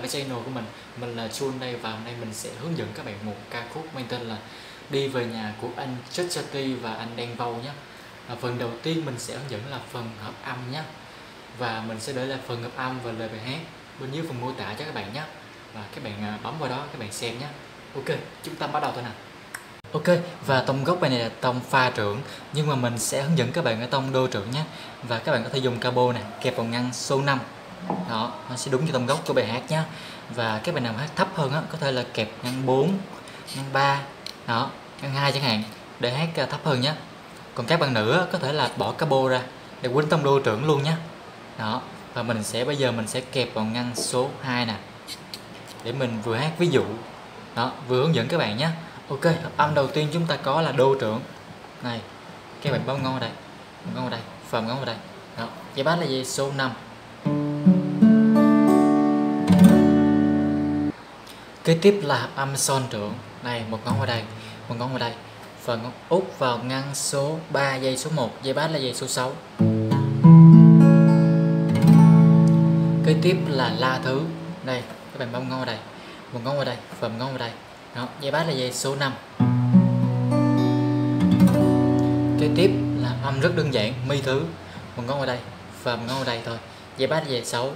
cái channel của mình là Chun đây, và hôm nay mình sẽ hướng dẫn các bạn một ca khúc mang tên là Đi Về Nhà của anh Chutchati và anh Đen Vâu nhé. Phần đầu tiên mình sẽ hướng dẫn là phần hợp âm nhé, và mình sẽ để lại phần hợp âm và lời bài hát bên dưới phần mô tả cho các bạn nhé, và các bạn bấm vào đó các bạn xem nhé. Ok, chúng ta bắt đầu thôi nào. Ok, và tông gốc bài này là tông pha trưởng, nhưng mà mình sẽ hướng dẫn các bạn ở tông đô trưởng nhé. Và các bạn có thể dùng cabo này kẹp vào ngăn số 5. Đó, nó sẽ đúng cho tông gốc của bài hát nhé. Và các bạn nào hát thấp hơn á, có thể là kẹp ngăn 4, ngăn 3, đó, ngăn 2 chẳng hạn, để hát thấp hơn nhé. Còn các bạn nữ á, có thể là bỏ cabo ra để quýnh tông đô trưởng luôn nhé. Đó, và bây giờ mình sẽ kẹp vào ngăn số 2 nè, để mình vừa hát ví dụ, đó, vừa hướng dẫn các bạn nhé. Ok, hợp âm đầu tiên chúng ta có là đô trưởng. Này, các bạn bấm ngón vào đây, ngón vào đây, phàm ngón vào đây. Đó, dây bass là dây số 5. Kế tiếp là hợp âm son trưởng. Này, một ngón vào đây, một ngón vào đây, và ngón út vào ngăn số 3 dây số 1, dây bass là dây số 6. Kế tiếp là la thứ. Đây, các bạn bấm ngón vào đây, một ngón vào đây, phàm ngón vào đây. Đó, dây bass là dây số 5. Kế tiếp là âm rất đơn giản, mi thứ, một ngón vào đây, phàm ngón vào đây thôi, dây bass là dây 6.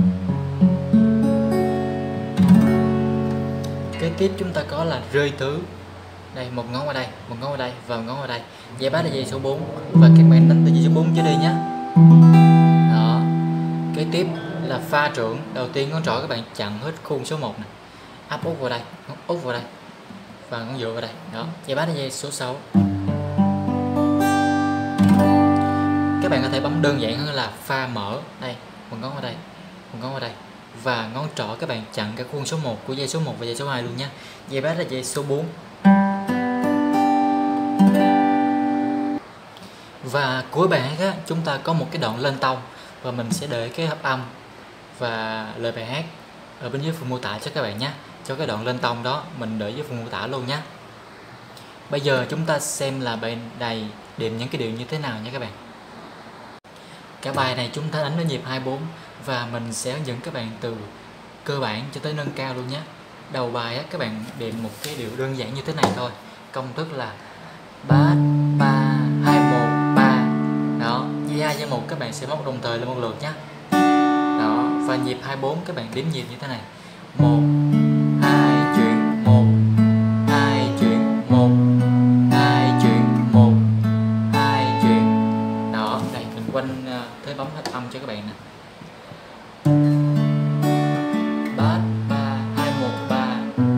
Kế tiếp chúng ta có là rơi tứ. Đây, một ngón vào đây, một ngón vào đây, và ngón vào đây, dây bass là dây số 4, và các bạn đánh từ dây số 4 trở đi nhé. Đó. Kế tiếp là pha trưởng. Đầu tiên ngón trỏ các bạn chặn hết khuôn số 1 này, áp út vào đây, ngón út vào đây, và ngón giữa vào đây. Đó, dây bass là dây số 6. Các bạn có thể bấm đơn giản hơn là pha mở. Đây, một ngón vào đây, một ngón vào đây, và ngón trỏ các bạn chặn cả khuôn số 1 của dây số 1 và dây số 2 luôn nha. Dây bass là dây số 4. Và cuối bài hát á, chúng ta có một cái đoạn lên tông, và mình sẽ để cái hợp âm và lời bài hát ở bên dưới phần mô tả cho các bạn nhé. Cho cái đoạn lên tông đó mình để dưới phần mô tả luôn nhé. Bây giờ chúng ta xem là bài này điệu những cái điệu như thế nào nha các bạn. Cả bài này chúng ta đánh ở nhịp 24, và mình sẽ hướng dẫn các bạn từ cơ bản cho tới nâng cao luôn nhé. Đầu bài á, các bạn điệu một cái điệu đơn giản như thế này thôi. Công thức là bass 3 2 1 3. Đó, dây 2 dây 1 các bạn sẽ móc đồng thời lên một lượt nhé. Đó, và nhịp 24 các bạn đếm nhịp như thế này. 1 2 chuyển 1 2 chuyển 1 2 chuyển 1 2 chuyển. Đó, đây mình quanh thế bấm hết âm cho các bạn nè. Bass 3 2 1 3.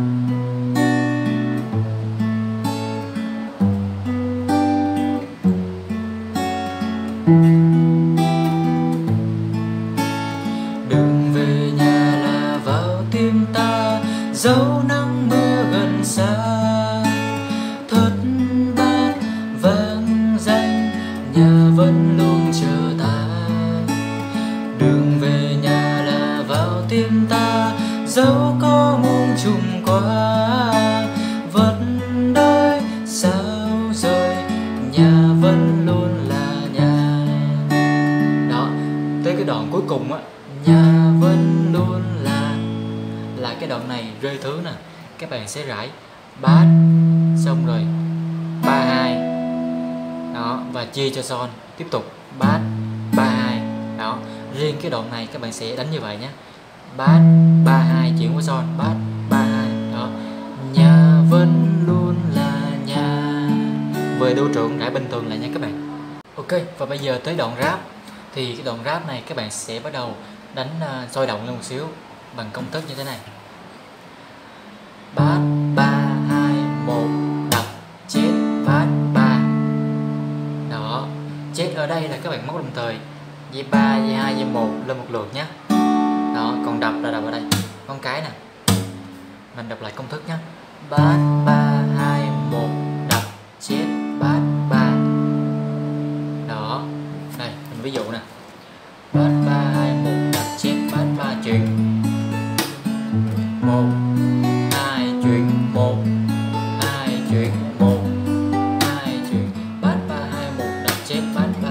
Đường về nhà là vào tim ta, dấu nắng mưa gần xa, thất bát vang danh, nhà vẫn luôn chờ ta. Đường về nhà là vào tim ta, dẫu có muôn trùng qua, vẫn đợi sao rời, nhà vẫn luôn là nhà. Đó, tới cái đoạn cuối cùng á, nhà vẫn luôn là cái đoạn này rơi thứ nè. Các bạn sẽ rải bass xong rồi 3 2. Đó, và chia cho son, tiếp tục bass 3 2. Đó, riêng cái đoạn này các bạn sẽ đánh như vậy nhé. Bass 3 2 chuyển qua son, bass 3 2. Đó, nhà vẫn luôn là nhà. Về đô trưởng rải bình thường lại nha các bạn. Ok, và bây giờ tới đoạn rap. Thì cái đoạn rap này các bạn sẽ bắt đầu đánh sôi động lên một xíu bằng công thức như thế này. Bass 3 2 1 đập chết bass 3. Đó, chết ở đây là các bạn móc đồng thời dây 3 dây 2 dây 1 lên một lượt nhé. Đó, còn đập là đập ở đây, con cái nè. Mình đọc lại công thức nhé. Bass 3 2 1 đập chết bass 3. Đó, đây mình ví dụ nè. Bass 3 2 1 đập chết bass 3 chuyển 1 2 chuyển 1 2 chuyển 1 2 chuyển, bass 3 2 1 đập chết bass 3.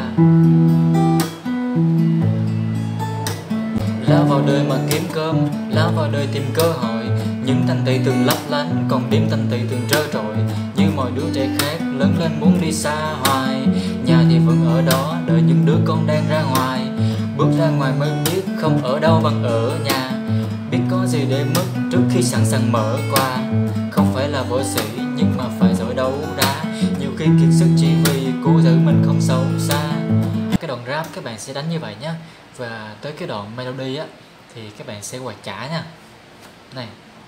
Lao vào đời mà kiếm cơm, lao vào đời nơi tìm cơ hội. Những thanh thị thường lấp lánh, còn đêm thanh thị thường trơ trọi. Như mọi đứa trẻ khác lớn lên muốn đi xa hoài, nhà thì vẫn ở đó đợi những đứa con đang ra ngoài. Bước ra ngoài mới biết không ở đâu bằng ở nhà, biết có gì để mất trước khi sẵn sàng mở qua. Không phải là võ sĩ nhưng mà phải giỏi đấu đá, nhiều khi kiệt sức chỉ vì cố giữ mình không xấu xa. Cái đoạn rap các bạn sẽ đánh như vậy nhé. Và tới cái đoạn melody á thì các bạn sẽ quạt chả nha. Này.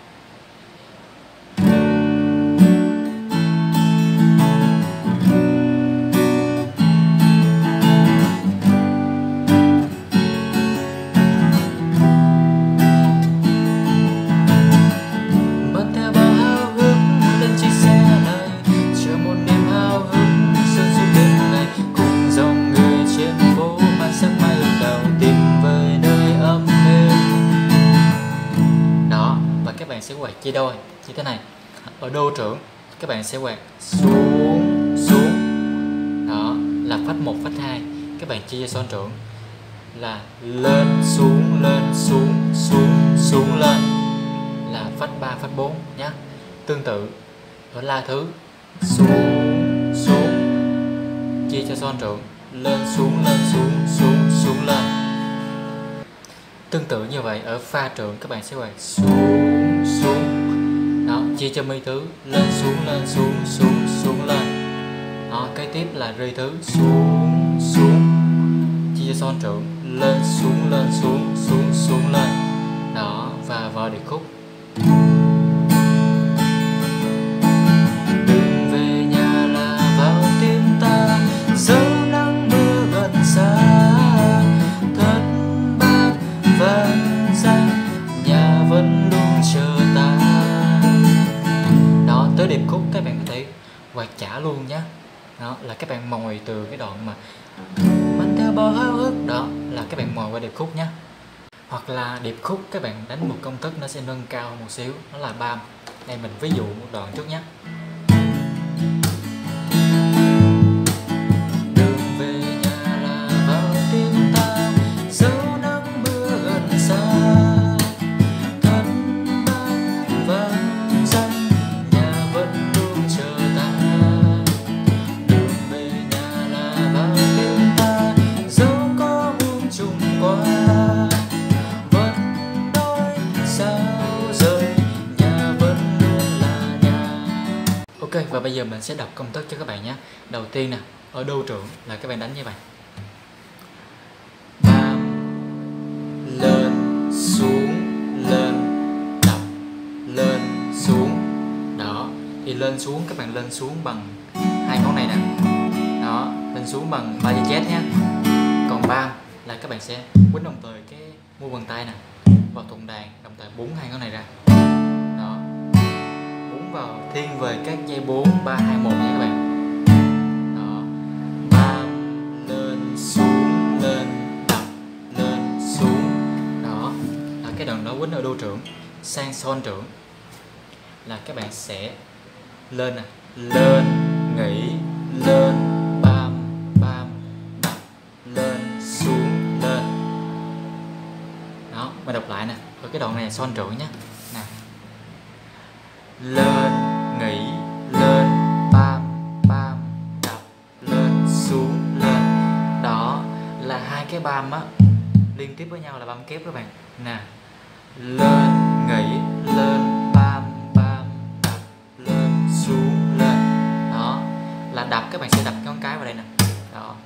Các bạn sẽ quạt chia đôi như thế này. Ở đô trưởng các bạn sẽ quạt xuống xuống, đó là phách 1 phách 2. Các bạn chia cho son trưởng là lên xuống xuống xuống lên là phách 3 phách 4 nhé. Tương tự ở la thứ xuống xuống chia cho son trưởng lên xuống xuống lên. Tương tự như vậy ở pha trưởng các bạn sẽ quạt xuống xuống, đó chia cho mi thứ lên xuống lên. Đó, kế tiếp là ri thứ xuống chia cho son trưởng lên xuống lên. Đó, và vào điệp khúc. Đừng về nhà là vào tim ta, dẫu nắng mưa gần xa. Vang danh nhà vẫn luôn chờ ta. Đó, tới điệp khúc các bạn có thể quạt chả luôn nhé. Đó là các bạn mồi từ cái đoạn mà mang theo bao háo hức, đó là các bạn mồi qua điệp khúc nhé. Hoặc là điệp khúc các bạn đánh một công thức nó sẽ nâng cao một xíu, nó là bam. Đây mình ví dụ một đoạn trước nhé. Ok, và bây giờ mình sẽ đọc công thức cho các bạn nhé. Đầu tiên nè, ở đô trưởng là các bạn đánh như vậy. Bam, lên, đập, lên, xuống. Đó, thì lên xuống các bạn lên xuống bằng hai ngón này nè. Đó, lên xuống bằng 3 dây Z nhé. Còn bam là các bạn sẽ quýnh đồng thời cái mu bàn tay nè vào thùng đàn, đồng thời búng hai ngón này ra. Đó, vào thiên về các dây 4 3 2 1 nha các bạn. Đó, bam lên đập lên xuống. Đó là cái đoạn đó quýnh ở đô trưởng. Sang son trưởng là các bạn sẽ lên nè, lên nghỉ lên bam đập lên xuống lên. Đó, mình đọc lại nè. Ở cái đoạn này là son trưởng nhé. Nè, lên nghỉ lên bam đập lên xuống lên. Đó là hai cái bam á liên tiếp với nhau là bam kép các bạn nè. Lên nghỉ lên bam đập lên xuống lên. Đó là đập, các bạn sẽ đập ngón cái vào đây nè. Đó,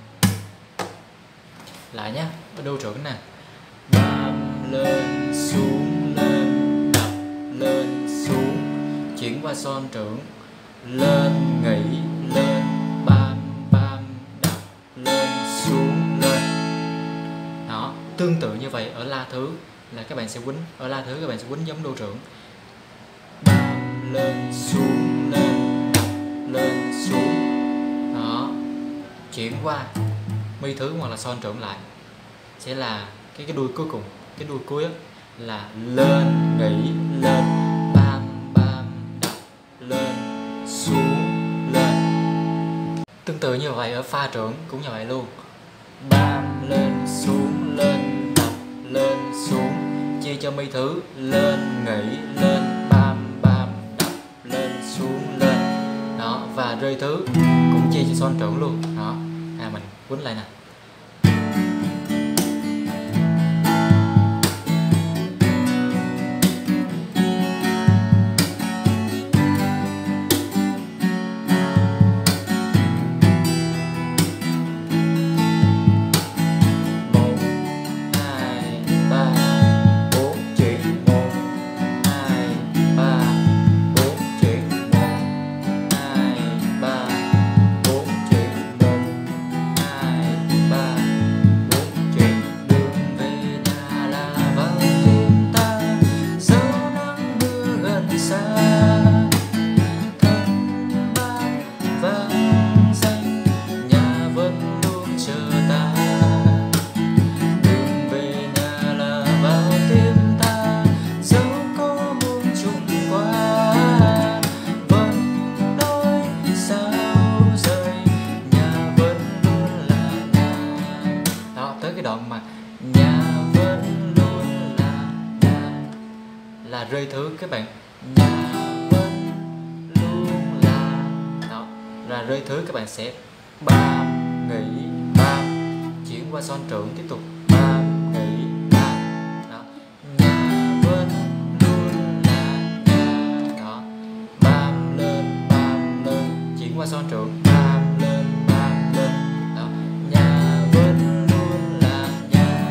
lại nhé. Ở đô trưởng nè, bam lên đập lên xuống. Chuyển qua son trưởng, lên nghỉ lên bam đập lên xuống lên. Đó, tương tự như vậy ở la thứ là các bạn sẽ quýnh. Ở la thứ các bạn sẽ quýnh giống đô trưởng, bam lên đập lên xuống. Đó, chuyển qua mi thứ hoặc là son trưởng lại sẽ là cái đuôi cuối cùng, cái đuôi cuối là lên nghỉ lên lên xuống lên. Tương tự như vậy ở pha trưởng cũng như vậy luôn. Bam lên đập lên xuống. chia cho mi thứ lên nghỉ lên bam bam đập lên xuống lên đó, và rơi thứ cũng chia cho son trưởng luôn đó. Mình quýnh lại nè. Là rơi thứ các bạn, nhà vẫn luôn là đó, là rơi thứ các bạn sẽ bam nghỉ bam, chuyển qua son trưởng tiếp tục bam nghỉ bam đó, nhà vẫn luôn là nhà đó, bam lên chuyển qua son trưởng bam lên đó, nhà vẫn luôn là nhà.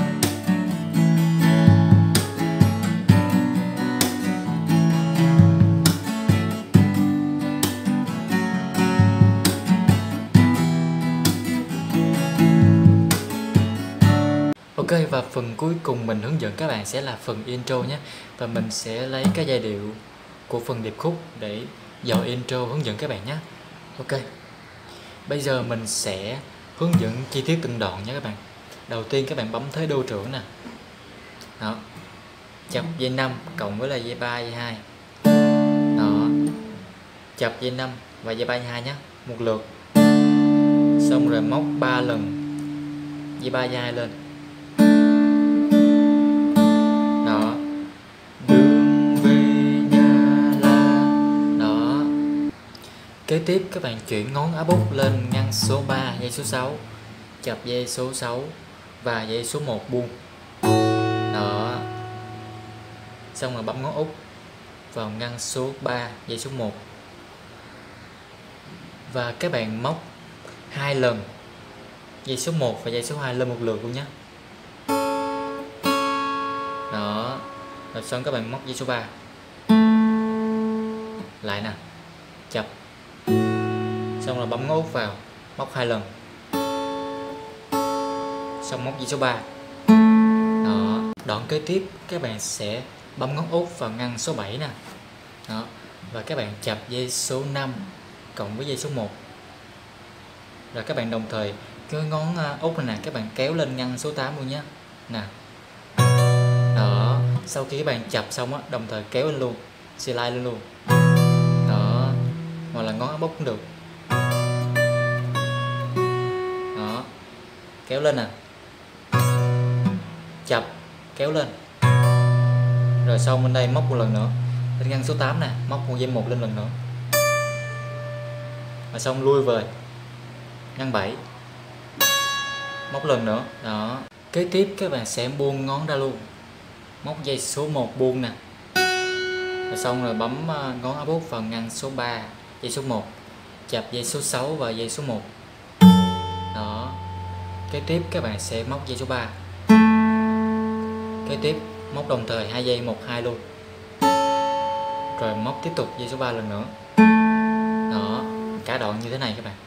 Ok, và phần cuối cùng mình hướng dẫn các bạn sẽ là phần intro nhé. Và mình sẽ lấy cái giai điệu của phần điệp khúc để dò intro hướng dẫn các bạn nhé. Ok, bây giờ mình sẽ hướng dẫn chi tiết từng đoạn nhé các bạn. Đầu tiên các bạn bấm thế đô trưởng nè. Đó, chập dây 5 cộng với là dây 3, dây 2. Đó, chập dây 5 và dây 3, dây 2 nhé, một lượt. Xong rồi móc 3 lần dây 3, dây 2 lên. Đó, đường về nhà là đó. Kế tiếp các bạn chuyển ngón áp út lên ngăn số 3, dây số 6, chập dây số 6 và dây số 1 buông. Đó, xong rồi bấm ngón út vào ngăn số 3, dây số 1 và các bạn móc 2 lần dây số 1 và dây số 2 lên một lượt luôn nhé. Đó, rồi xong các bạn móc dây số 3 lại nè, chập, xong rồi bấm ngón út vào, móc 2 lần, xong móc dây số 3. Đó, đoạn kế tiếp các bạn sẽ bấm ngón út vào ngăn số 7 nè. Đó, và các bạn chập dây số 5 cộng với dây số 1. Rồi các bạn đồng thời cái ngón út này nè, các bạn kéo lên ngăn số 8 luôn nhé. Nè. Đó, sau khi các bạn chập xong á, đồng thời kéo lên luôn, slide lên luôn. Đó, hoặc là ngón áp út cũng được. Đó, kéo lên nè, chập, kéo lên. Rồi xong bên đây móc một lần nữa lên ngăn số 8 nè, móc một dây 1 lên lần nữa. Và xong lui về ngăn 7, móc lần nữa. Đó, kế tiếp các bạn sẽ buông ngón ra luôn, móc dây số 1 buông nè. Rồi xong rồi bấm ngón áp út vào ngăn số 3, dây số 1, chập dây số 6 và dây số 1. Đó, kế tiếp các bạn sẽ móc dây số 3. Kế tiếp móc đồng thời 2 dây 1 2 luôn. Rồi móc tiếp tục dây số 3 lần nữa. Đó, cả đoạn như thế này các bạn.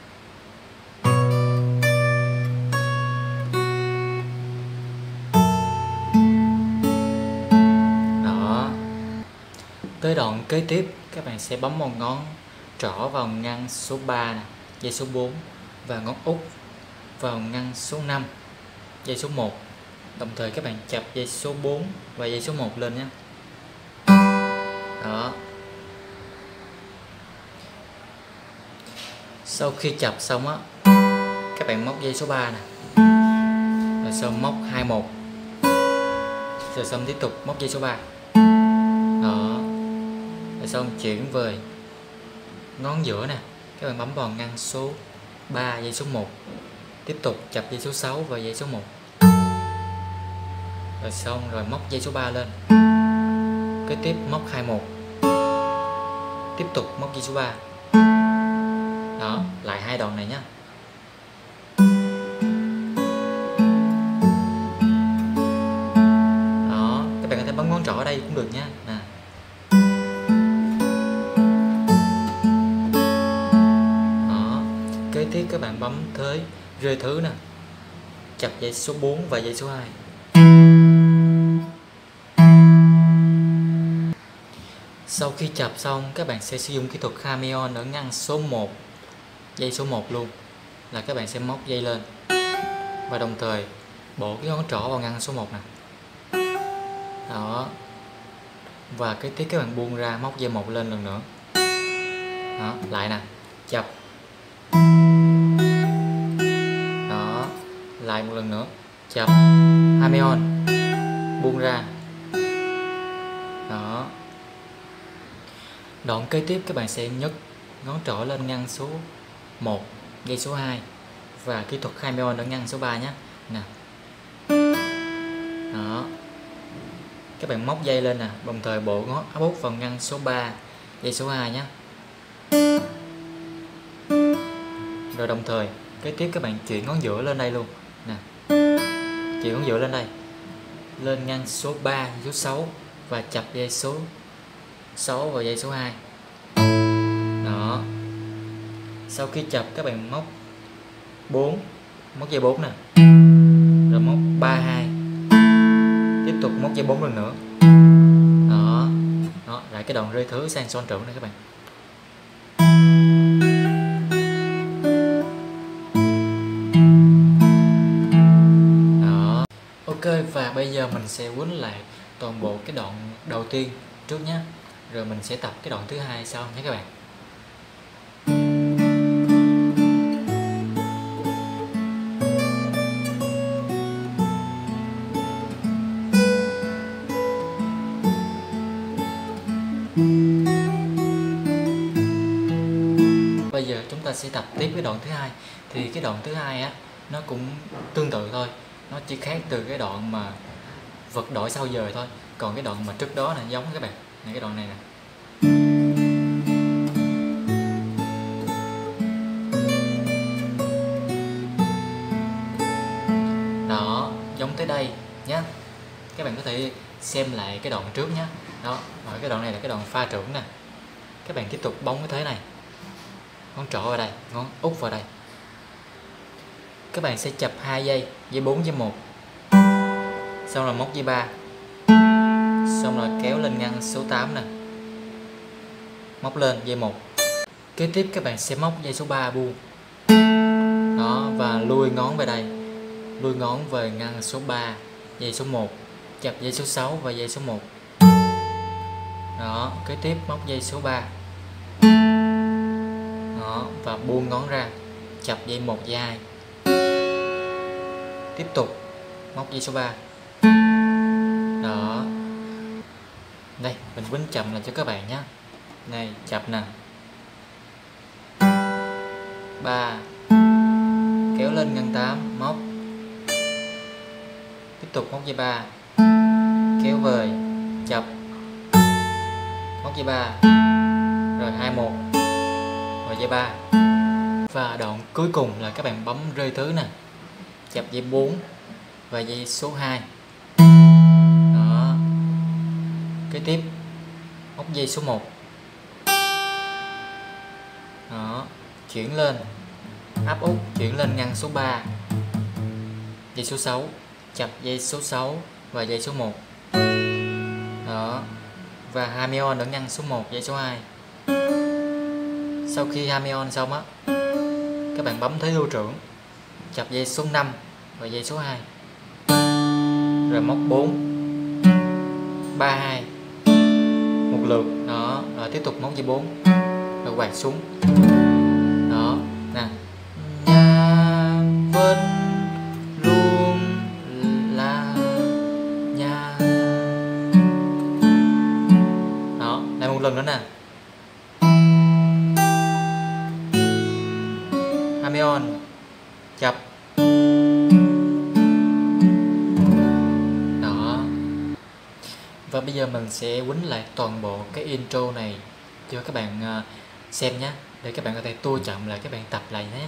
Đó, tới đoạn kế tiếp các bạn sẽ bấm một ngón trỏ vào ngăn số 3 nè, dây số 4 và ngón út vào ngăn số 5, dây số 1. Đồng thời các bạn chập dây số 4 và dây số 1 lên nhé. Đó, sau khi chập xong á, các bạn móc dây số 3 nè, rồi xong móc 21, Rồi xong tiếp tục móc dây số 3. Đó. Rồi xong chuyển về ngón giữa nè, các bạn bấm vào ngăn số 3 dây số 1. Tiếp tục chập dây số 6 và dây số 1. Rồi xong rồi móc dây số 3 lên. Kế tiếp móc 21. Tiếp tục móc dây số 3. Đó, lại 2 đoạn này nhé. Đó, các bạn có thể bấm ngón trỏ ở đây cũng được nhé. Nè. Đó, kế tiếp các bạn bấm tới rơi thứ nè. Chập dây số 4 và dây số 2. Sau khi chập xong, các bạn sẽ sử dụng kỹ thuật Hamion ở ngăn số 1, dây số 1 luôn. Là các bạn sẽ móc dây lên và đồng thời bổ cái ngón trỏ vào ngăn số 1 nè. Đó. Và cái tiếp các bạn buông ra, móc dây 1 lên lần nữa. Đó, lại nè, chập. Đó, lại một lần nữa, chập, Hamion, buông ra. Đó. Đoạn kế tiếp các bạn sẽ nhấc ngón trỏ lên ngăn số 1, dây số 2 và kỹ thuật Hamion ở ngăn số 3 nhé. Nè. Đó. Các bạn móc dây lên nè, đồng thời bộ ngón áp út vào ngăn số 3, dây số 2 nhé. Rồi đồng thời kế tiếp các bạn chuyển ngón giữa lên đây luôn nè. Chuyển ngón giữa lên đây. Lên ngăn số 3, dây số 6 và chập dây số 6 và dây số 2. Đó. Sau khi chập các bạn móc 4, móc dây 4 nè. Rồi móc 3 2. Tiếp tục móc dây 4 lần nữa. Đó. Đó, lại cái đoạn rơi thứ sang son trưởng này các bạn. Đó. Ok, và bây giờ mình sẽ quýnh lại toàn bộ cái đoạn đầu tiên trước nhé. Rồi mình sẽ tập cái đoạn thứ hai sau nhé các bạn. Bây giờ chúng ta sẽ tập tiếp cái đoạn thứ hai. Thì cái đoạn thứ hai á, nó cũng tương tự thôi. Nó chỉ khác từ cái đoạn mà vật đổi sau giờ thôi. Còn cái đoạn mà trước đó là giống các bạn. Này, cái đoạn này nè. Đó, giống tới đây nhé. Các bạn có thể xem lại cái đoạn trước nhé. Đó, ở cái đoạn này là cái đoạn pha trưởng nè. Các bạn tiếp tục bóng cái thế này. Ngón trỏ vào đây, ngón út vào đây. Các bạn sẽ chập 2 dây, dây 4, dây 1. Xong rồi móc dây 3. Xong rồi kéo lên ngăn số 8 nè. Móc lên dây 1. Kế tiếp các bạn sẽ móc dây số 3 buông. Đó, và lui ngón về đây. Lui ngón về ngăn số 3, dây số 1. Chập dây số 6 và dây số 1. Đó, kế tiếp móc dây số 3. Đó, và buông ngón ra. Chập dây 1, dây 2. Tiếp tục móc dây số 3. Đó. Đây, mình quýnh chậm lại cho các bạn nhé. Này, chập nè. 3. Kéo lên ngăn 8, móc. Tiếp tục móc dây 3. Kéo về, chập. Móc dây 3. Rồi 21. Rồi dây 3. Và đoạn cuối cùng là các bạn bấm rơi thứ nè. Chập dây 4 và dây số 2. Đó. Kế tiếp móc dây số 1. Đó, chuyển lên áp út, chuyển lên ngăn số 3, dây số 6, chập dây số 6 và dây số 1. Đó. Và Hamion ở ngăn số 1, dây số 2. Sau khi Hamion xong á, các bạn bấm thế lưu trưởng, chập dây số 5 và dây số 2. Rồi móc 4 3 2 một lượt. Đó, rồi tiếp tục móc dây 4 rồi quạt xuống. Đó, nè. Nhà vẫn luôn là nhà. lần nữa nè. Harmonic chập. Đó. Và bây giờ mình sẽ quýnh lại toàn bộ cái intro này cho các bạn xem nhé, để các bạn có thể tua chậm lại, các bạn tập lại nhé.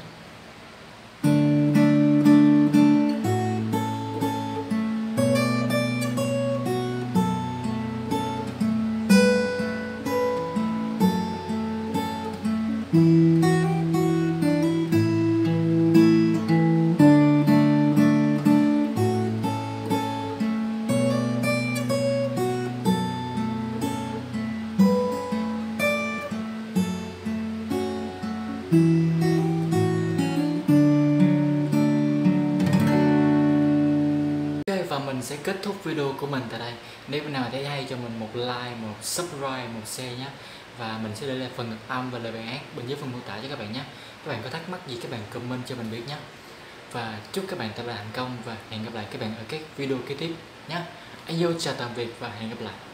Và mình sẽ kết thúc video của mình tại đây. Nếu bạn nào thấy hay cho mình một like, một subscribe, một share nhé. Và mình sẽ để lại phần ngược âm và lời bài hát bên dưới phần mô tả cho các bạn nhé. Các bạn có thắc mắc gì các bạn comment cho mình biết nhé. Và chúc các bạn tập là thành công và hẹn gặp lại các bạn ở các video kế tiếp nhé. Ayo, chào tạm biệt và hẹn gặp lại.